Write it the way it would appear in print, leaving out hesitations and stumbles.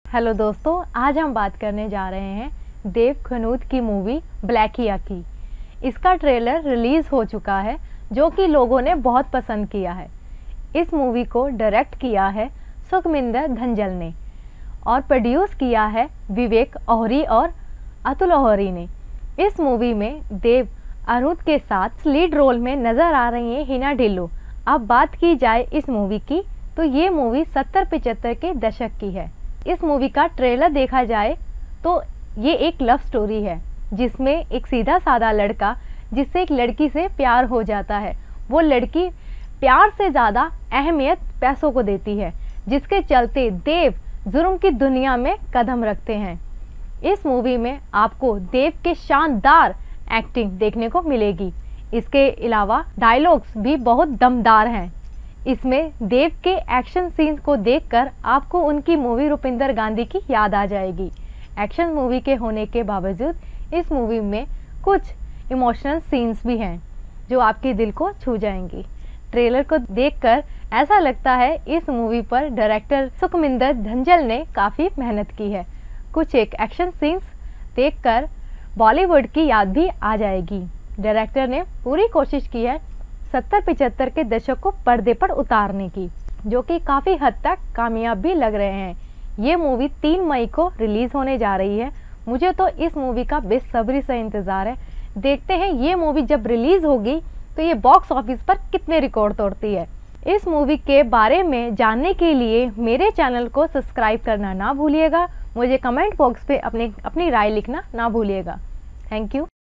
Hello दोस्तों, आज हम बात करने जा रहे हैं देव खनूत की मूवी ब्लैकिया की। इसका ट्रेलर रिलीज़ हो चुका है जो कि लोगों ने बहुत पसंद किया है। इस मूवी को डायरेक्ट किया है सुखमिंदर धंजल ने और प्रोड्यूस किया है विवेक ओहरी और अतुल ओहरी ने। इस मूवी में देव खनूत के साथ लीड रोल में नज़र आ रही हैं हिना ढिल्लों। अब बात की जाए इस मूवी की तो ये मूवी 70-75 के दशक की है। इस मूवी का ट्रेलर देखा जाए तो ये एक लव स्टोरी है जिसमें एक सीधा साधा लड़का जिससे एक लड़की से प्यार हो जाता है, वो लड़की प्यार से ज़्यादा अहमियत पैसों को देती है, जिसके चलते देव जुर्म की दुनिया में कदम रखते हैं। इस मूवी में आपको देव के शानदार एक्टिंग देखने को मिलेगी। इसके अलावा डायलॉग्स भी बहुत दमदार हैं। इसमें देव के एक्शन सीन्स को देखकर आपको उनकी मूवी रूपिंदर गांधी की याद आ जाएगी। एक्शन मूवी के होने के बावजूद इस मूवी में कुछ इमोशनल सीन्स भी हैं जो आपके दिल को छू जाएंगी। ट्रेलर को देखकर ऐसा लगता है इस मूवी पर डायरेक्टर सुखमिंदर धंजल ने काफ़ी मेहनत की है। कुछ एक एक्शन सीन्स देखकर बॉलीवुड की याद भी आ जाएगी। डायरेक्टर ने पूरी कोशिश की है 70-75 के दशक को पर्दे पर उतारने की, जो कि काफ़ी हद तक कामयाब भी लग रहे हैं। ये मूवी 3 मई को रिलीज़ होने जा रही है। मुझे तो इस मूवी का बेसब्री से इंतज़ार है। देखते हैं ये मूवी जब रिलीज़ होगी तो ये बॉक्स ऑफिस पर कितने रिकॉर्ड तोड़ती है। इस मूवी के बारे में जानने के लिए मेरे चैनल को सब्सक्राइब करना ना भूलिएगा। मुझे कमेंट बॉक्स पे अपनी राय लिखना ना भूलिएगा। Thank you.